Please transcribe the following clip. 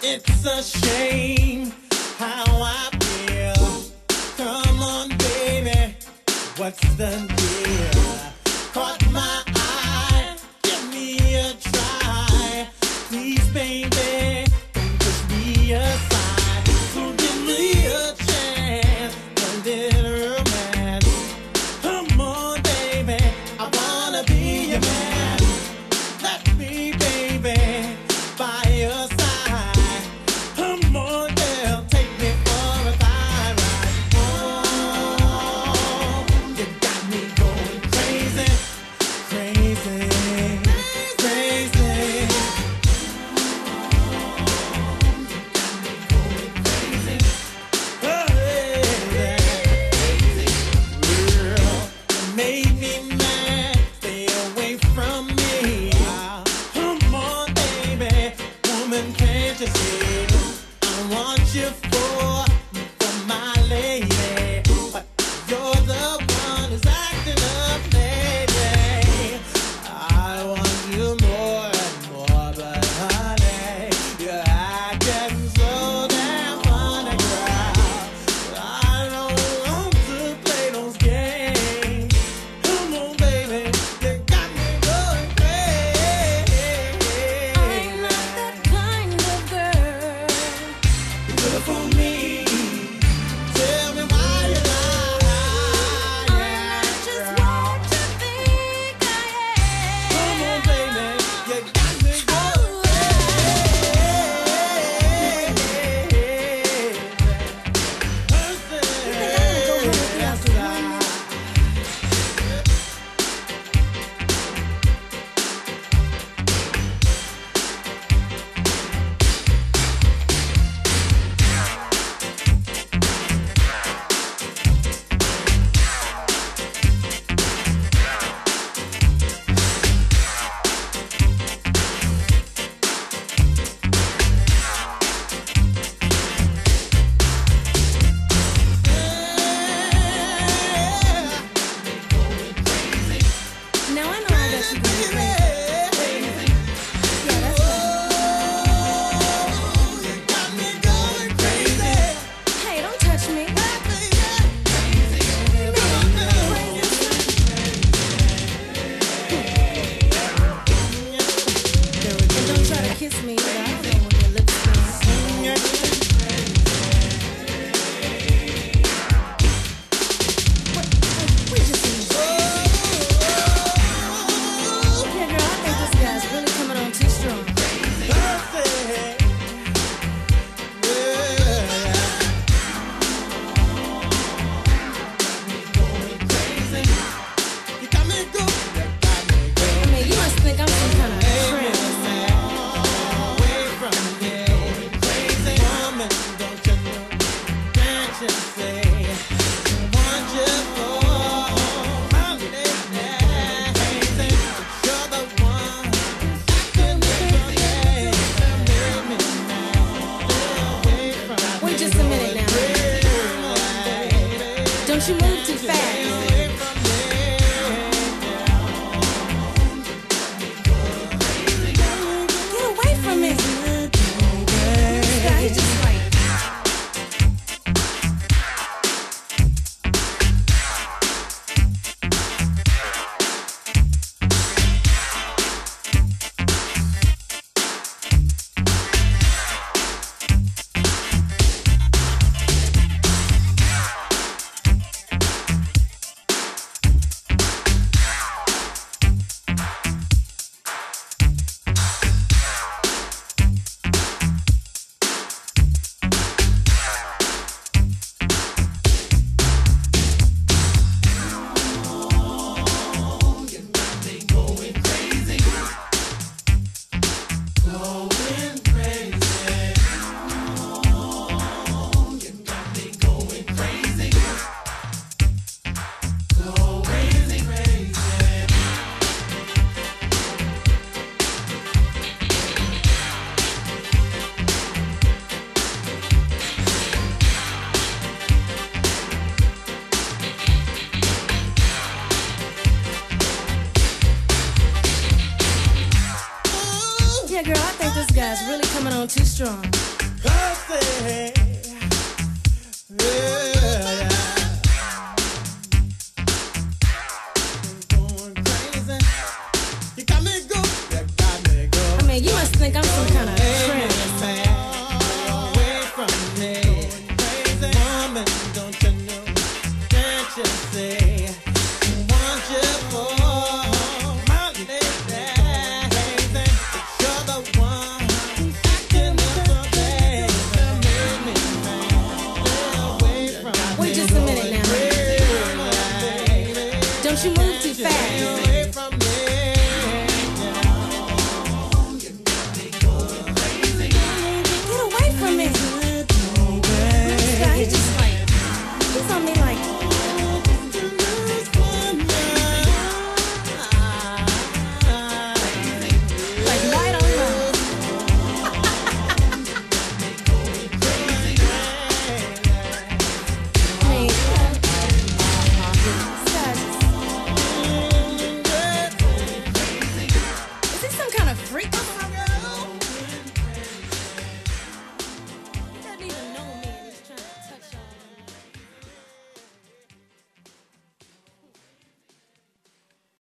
It's a shame how I feel. Come on, baby, what's the deal? Caught my eye, give me a try. Please, baby, don't push me aside. So give me a chance, a little romance. Come on, baby, I wanna be your man. Let me, baby, by your side. Come on, girl, take me for a ride. Oh, you got me going crazy, crazy, crazy. Girl, you made me mad. Stay away from me. Come on, baby, woman, can't you see? I want you for my lady, but you're the one who's acting up lately. I want you more and more, but honey, you're acting so damn funny, girl. I don't want to play those games. Come on, baby, you got me going crazy. I'm not that kind of girl. Good for me. too strong. Pussy.